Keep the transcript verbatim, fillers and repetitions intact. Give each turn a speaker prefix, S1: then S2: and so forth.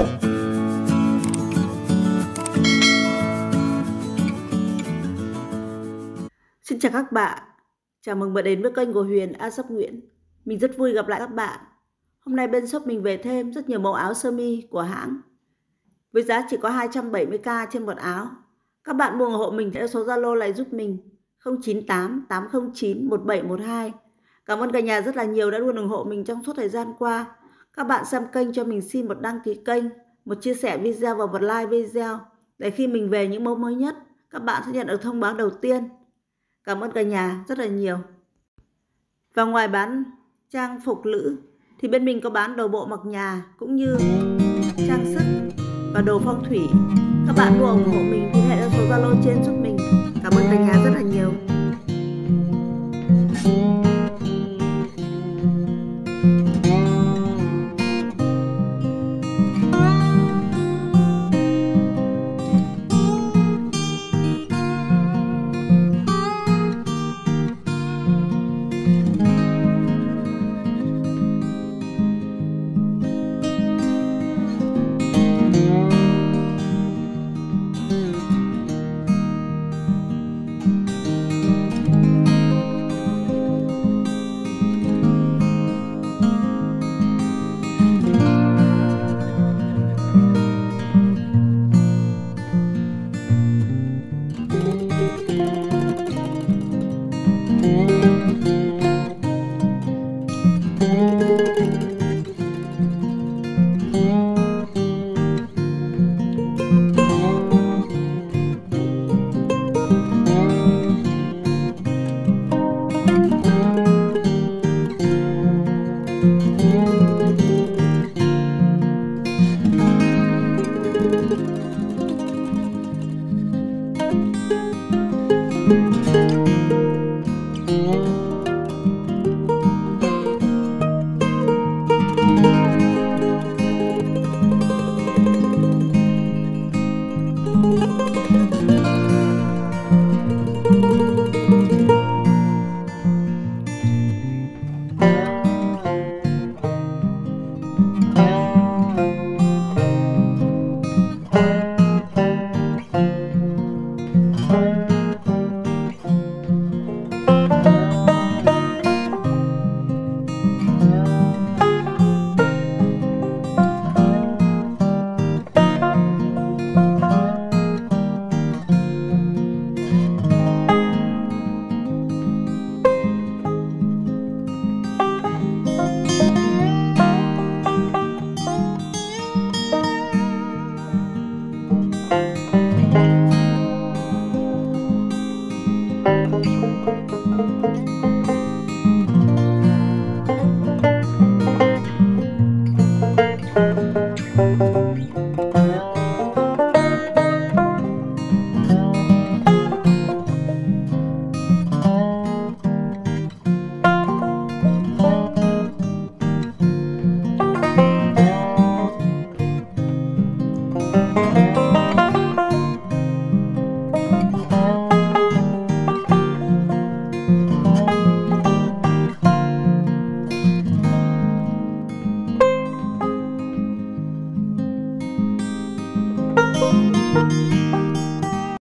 S1: Xin chào các bạn, chào mừng bạn đến với kênh của Huyền A Shop Nguyễn. Mình rất vui gặp lại các bạn. Hôm nay bên shop mình về thêm rất nhiều mẫu áo sơ mi của hãng với giá chỉ có hai trăm bảy mươi k trên một áo. Các bạn mua ủng hộ mình theo số Zalo lại giúp mình không chín tám tám không chín một bảy một hai. Cảm ơn cả nhà rất là nhiều đã luôn ủng hộ mình trong suốt thời gian qua. Các bạn xem kênh cho mình xin một đăng ký kênh, một chia sẻ video và một like video để khi mình về những mẫu mới nhất, các bạn sẽ nhận được thông báo đầu tiên. Cảm ơn cả nhà rất là nhiều. Và ngoài bán trang phục nữ thì bên mình có bán đồ bộ mặc nhà cũng như trang sức và đồ phong thủy. Các bạn mua ủng hộ mình liên hệ số Zalo trên giúp mình. Cảm ơn cả nhà rất là nhiều.